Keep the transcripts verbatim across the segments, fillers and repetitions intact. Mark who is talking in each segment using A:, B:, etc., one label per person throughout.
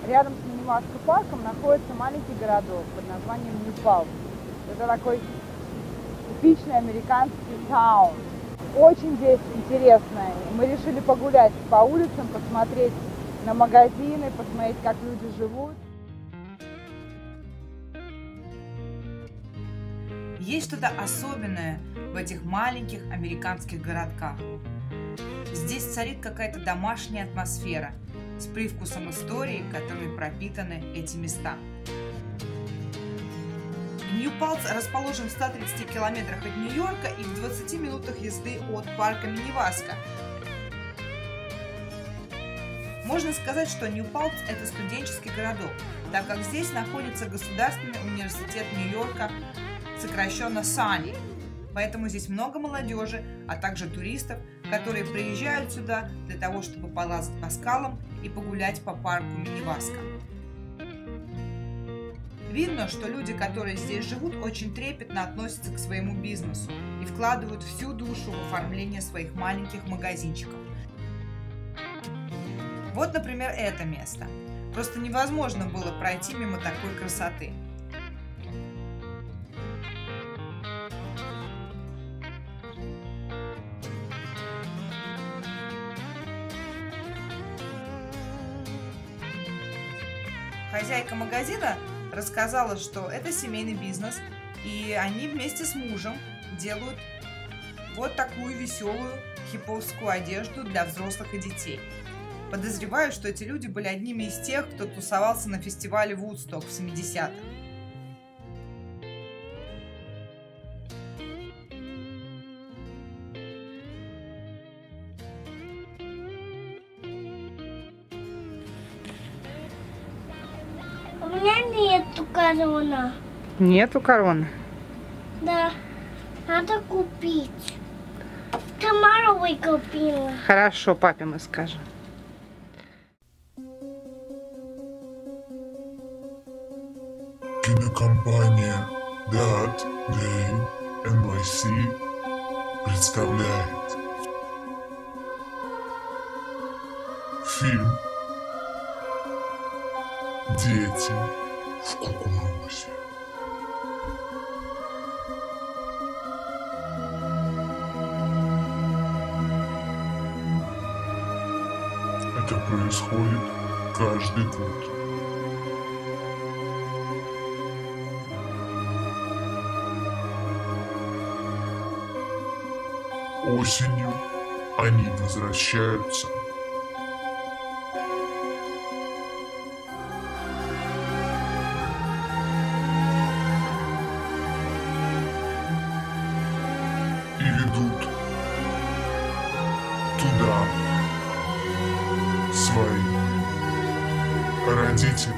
A: Рядом с Миниваска парком находится маленький городок под названием Нью-Палц. Это такой типичный американский таун. Очень здесь интересно. Мы решили погулять по улицам, посмотреть на магазины, посмотреть, как люди живут.
B: Есть что-то особенное в этих маленьких американских городках. Здесь царит какая-то домашняя атмосфера с привкусом истории, которыми пропитаны эти места. Нью-Палц расположен в ста тридцати километрах от Нью-Йорка и в двадцати минутах езды от парка Миниваска. Можно сказать, что Нью-Палц – это студенческий городок, так как здесь находится Государственный университет Нью-Йорка, сокращенно САНИ. Поэтому здесь много молодежи, а также туристов, которые приезжают сюда для того, чтобы полазать по скалам и погулять по парку Миниваска. Видно, что люди, которые здесь живут, очень трепетно относятся к своему бизнесу и вкладывают всю душу в оформление своих маленьких магазинчиков. Вот, например, это место. Просто невозможно было пройти мимо такой красоты. Хозяйка магазина рассказала, что это семейный бизнес, и они вместе с мужем делают вот такую веселую хиповскую одежду для взрослых и детей. Подозреваю, что эти люди были одними из тех, кто тусовался на фестивале Вудсток в семидесятых.
C: У меня нету корона.
A: Нету короны?
C: Да, надо купить. Тамаровой купила.
A: Хорошо, папе мы скажем.
D: Кинокомпания That Day эн вай си представляет фильм «Дети в кукурузе». Это происходит каждый год. Осенью они возвращаются. И ведут туда свои родители.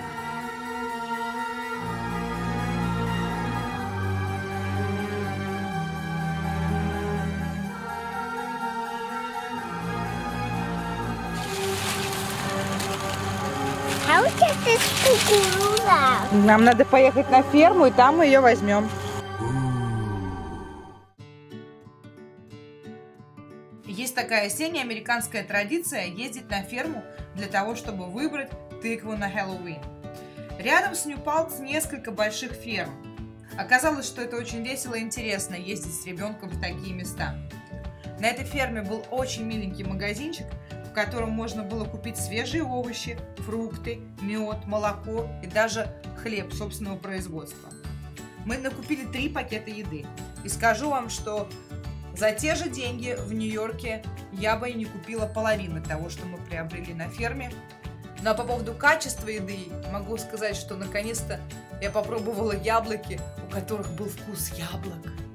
C: How is this кукуруза?
A: Нам надо поехать на ферму, и там мы ее возьмем.
B: Есть такая осенняя американская традиция ездить на ферму для того, чтобы выбрать тыкву на Хэллоуин. Рядом с Нью-Палц несколько больших ферм. Оказалось, что это очень весело и интересно ездить с ребенком в такие места. На этой ферме был очень миленький магазинчик, в котором можно было купить свежие овощи, фрукты, мед, молоко и даже хлеб собственного производства. Мы накупили три пакета еды. И скажу вам, что за те же деньги в Нью-Йорке я бы и не купила половины того, что мы приобрели на ферме. Ну а по поводу качества еды могу сказать, что наконец-то я попробовала яблоки, у которых был вкус яблок.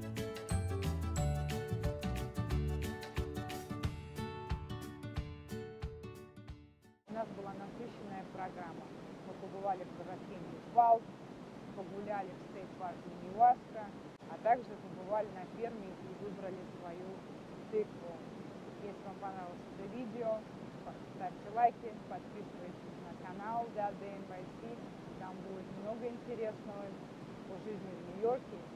A: У нас была насыщенная программа. Мы побывали в городке Нью-Палц, погуляли в стейт-парке Миниваска, а также побывали на ферме и выбрали свою тыкву. Если вам понравилось это видео, ставьте лайки, подписывайтесь на канал That Day эн вай си. Там будет много интересного по жизни в Нью-Йорке.